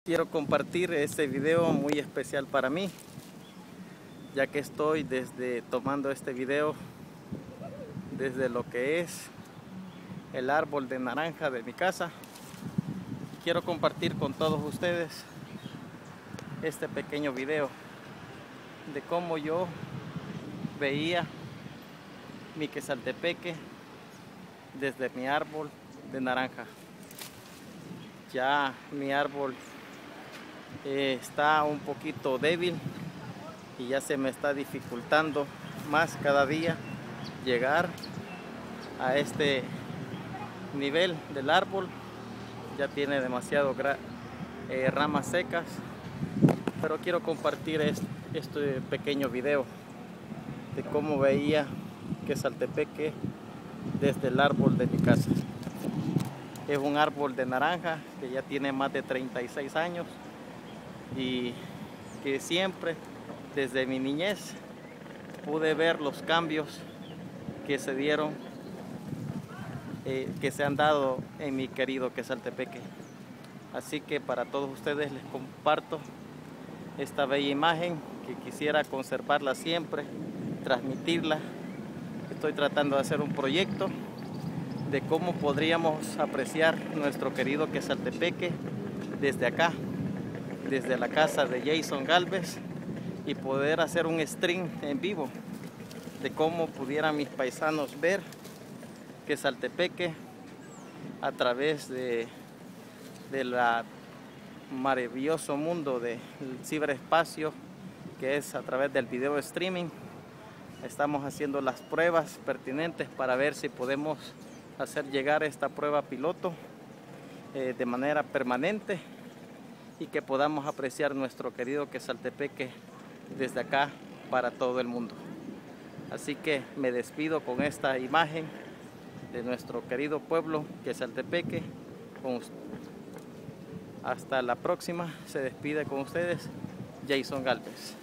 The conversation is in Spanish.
Quiero compartir este video muy especial para mí, ya que estoy tomando este video desde lo que es el árbol de naranja de mi casa. Quiero compartir con todos ustedes este pequeño video de cómo yo veía mi quesaltepeque desde mi árbol de naranja. Ya mi árbol está un poquito débil y ya se me está dificultando más cada día llegar a este nivel del árbol. Ya tiene demasiado ramas secas, pero quiero compartir este pequeño video de cómo veía quesaltepeque desde el árbol de mi casa. Es un árbol de naranja que ya tiene más de 36 años y que siempre desde mi niñez pude ver los cambios que se dieron, que se han dado en mi querido quesaltepeque. Así que para todos ustedes les comparto esta bella imagen que quisiera conservarla siempre, transmitirla. Estoy tratando de hacer un proyecto de cómo podríamos apreciar nuestro querido quesaltepeque desde acá, desde la casa de Jason Galvez, y poder hacer un stream en vivo de cómo pudieran mis paisanos ver quesaltepeque a través del maravilloso mundo del ciberespacio, que es a través del video streaming. Estamos haciendo las pruebas pertinentes para ver si podemos hacer llegar esta prueba piloto de manera permanente y que podamos apreciar nuestro querido quesaltepeque desde acá para todo el mundo. Así que me despido con esta imagen de nuestro querido pueblo quesaltepeque. Hasta la próxima. Se despide con ustedes Jason Galvez.